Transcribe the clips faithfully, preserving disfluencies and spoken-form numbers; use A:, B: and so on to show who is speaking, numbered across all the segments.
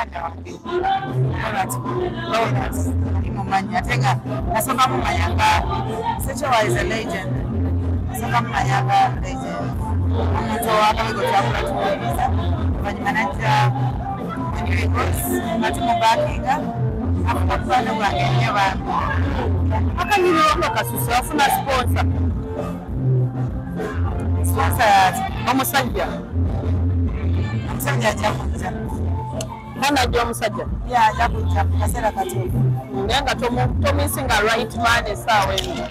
A: muganda wange alright Lawrence mumanya ate nga nasooka mumanyanga Sechowa is a legend nasooka mumanyanga legend omuntu owakabego kyakula tuwuliriza oluvannyuma najja Records nga tumubakinga afuka mukwano gwange nnyo bambi akanyumirwako akasusu afuna sponsor sponsor yati omusajja omusajja ajja kujja mwana ajja omusajja ya ajja kujja mu kaseera katuufu naye nga tomisinga right man essaawa eno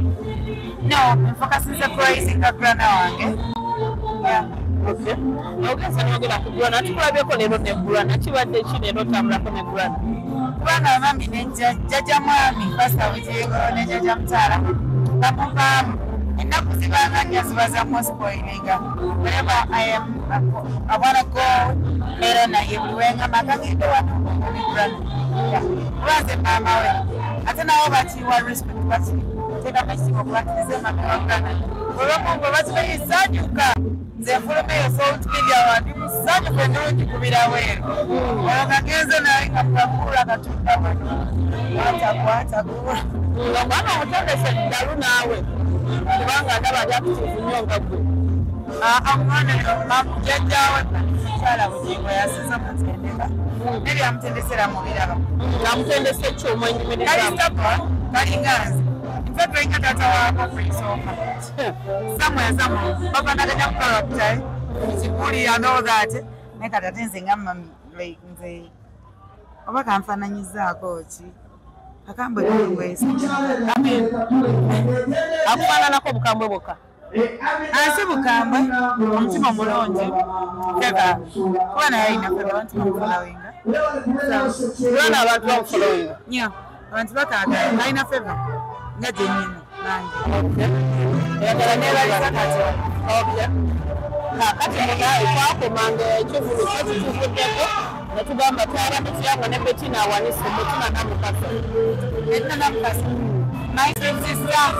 A: no nfokasiza kuwayisinga grana wange yeah. Okay. Ogeza n'ogera ku Brana tukulabyeko leero ne Brana kibadde ki leero tambulako ne Brana Brana mami ne jjajja mwami pasta Wijengo ne jjajja Mutala bamuvaamu ennaku zibanga nnyo ziba za mospoilinga whenever I am I wanna go leero naye buli wengamba kagende wano ne Brana kubanze maama we ate nawo bakiwa respect bati teeka ekitiibwa kubatiriza mami wa Brana olwokuba bakibayizanyuka nze nfuluma eyo soutubirya wandi musanyufu endungi kubira weero olwo kagenze naye kakakula katumba wano watakwatagula omwana omutendese ddalu naawe kubanga ndaba ali akitiivu nnyo nga gwe omwana jjajjaawe mukyala Bugingo yasiza mutendeka nebyamutendesera mubiraba amutendesa ekyuma enyumiriramu kalinga nze Fedringa tata wako kuisoma. Somewhere, somewhere. Papa na kanya character. Sikuli and all that. Neka tatenze ngama like nze. Oba kamfananyiza kochi. Akambwe kwe. Amen. Akufana nako bukambwe boka. Asi bukambwe. Omutima mulonje. Teka. Kwana yaina febe abantu followinga. Bwana abantu following. Nya. Abantu bakaga. Yaina febe. Ngaje nyine nange okay yagala neba lisakati okay ka kati mugaye kwako mange ekivulu kyekituvuddeko ne tugamba twala mutiyanga ne Bettina awanise Bettina namukasa Bettina namukasa my sister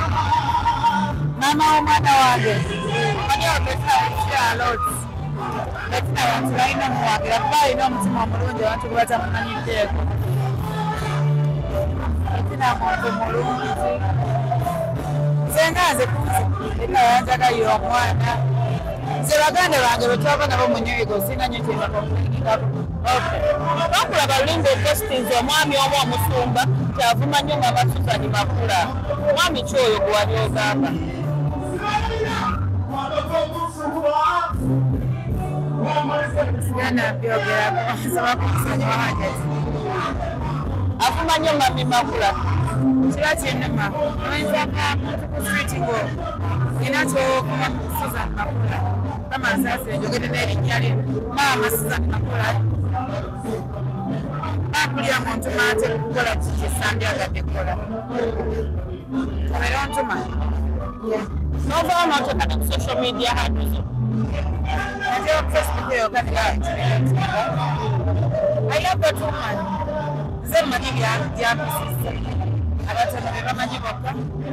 A: mama omwana wange manya Bettina a lot Bettina yatulaina muwagira kuba ina omutima omulungi abantu kubata mumanyiddeeko Bettina muntu mulungi zenga nze kunze ina yanjaga y'omwana nze baganda bange bwe twava nabo mu nyigo sina nnyo kyemba kompulingako bakulaba Lingo Postings omwami omu omusumba kyavuma nnyo nga Susan Makula mwami kyoyo gwe wali ogamba sigana byogerako nsaba kukusonyiwa hajati afuma nnyo Mami Makula kiba kyennema oyinzaka ku street ngo inakyo kuma Susan Makula kama nsase njogedde n'erinnya lye maama Susan Makula bakulira mu ntuma ate kukola kiki sandyagadde kukola obera ontuma novaawo n'oteeka ne ku social media handles ate ku Facebook eyo kati I love that woman nze mmanyi byampisisa abatono be bamanyi bokka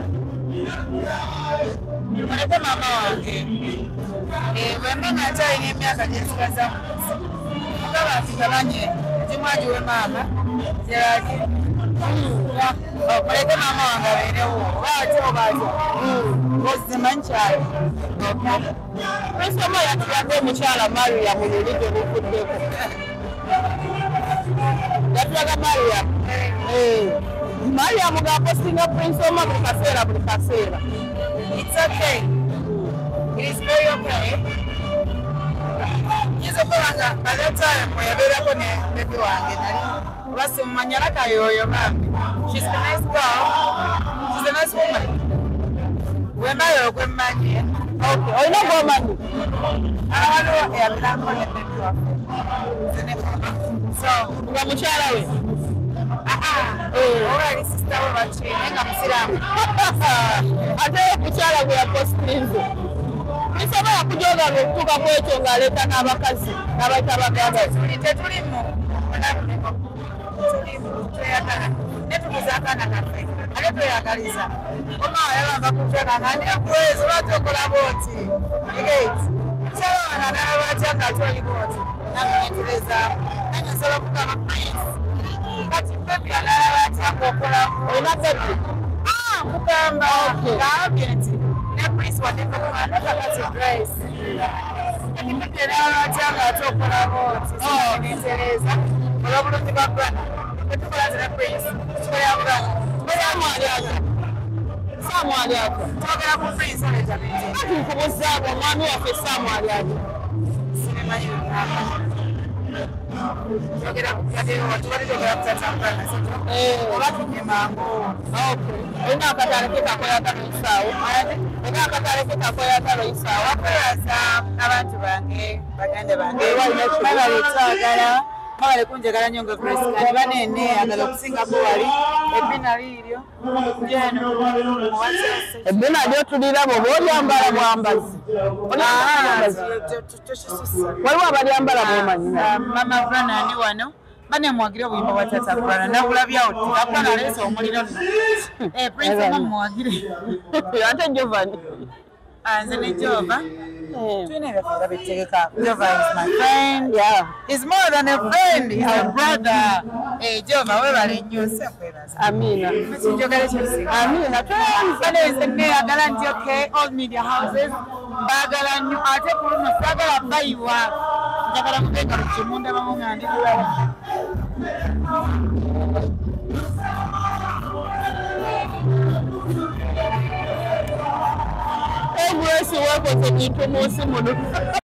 A: muleke maama wange bwemba nga akyalina emyaka gyesigaza mugaba nti tabanye kimwaji we maama zeraki muleke maama wange abeerewo oba ati oba ati ozimanyi kyalo kristomo yatuyadde omukyala Maria mu luligi oluvuddeko yatulaga Maria Maria muga postinga Prince Oma buli kaseera buli kaseera it's okay it is very okay yizo kubanga by that time yabeerako ne baby wange nali oba simumanyala kayoyo bambi she's a nice girl she's a nice woman wembayo okwemmanyi okay olina gwomanyi waliwo yabeerako ne baby wange so nga mukyala we olwali sisita we bakiine nga musiraamu ate mukyala gwe yapostinze bisobola kujoga ng'okutuuka ku ekyo ng'aleeta n'abakazi n'abayita baganda tetulimu tweyagala ne tuguza akaana kaffe ate tweyagaliza omaawa yabamba kutweka nga ndekuwezi lwaki okola booti kyalawana n'abatya nga atwali booti nange neterezaamu nange nsobola kugamba Prince. Kati baby alala batya okola. Olina baby? Ah, kugamba. Okay. Gaabye nti ne Prince wadde kumwana kati Grace. Kati baby alala batya ng'ate okolako nti sinentereza. Olw'obulungi bwa brother. Tetukola zina Prince. Tukola brother. Tukola mwalyaga. Samuel yako. Tokera ku Prince oleja binti. Kati nkubuzaako omwami waffe Samuel yako. Sinema yo hapa. Tokera ku kade watu bali tokera ku tatambana sito. Eh, obatu nyemango. Okay. Olina akatale ke kakola kano isaawo. Ate olina akatale ke kakola kano isaawo. Akoyaza abantu bange, baganda bange. Baba letwagala. Kawale kunjagala nnyo nga Grace kandi banene agala okusingako wali ebbina liiryo njeno ebbina lyotulirabo bwolyambala bwambazi waliwo abalyambala bwomanyi mama Brana ndi wano banemwagira obuyimba bwa tata Brana nabulabyawo ti Brana aleese omuliro eh Prince mamwagire ate Giovanni Anze ne Jova. Twine ebyafunga bitegeka. Jova is my friend. Yeah. He's more than a friend. He's a brother. Eh, Jova, webale nnyo sekwebaza. Amina. Mukijogere kyose. Amina. Twene nzenne agala nti okay, all media houses. Bagala nnyo ate kuluno sagala bayiwa. Njagala kuteeka mu kimunda bamu nga ndi kulaba. Grace work with the people most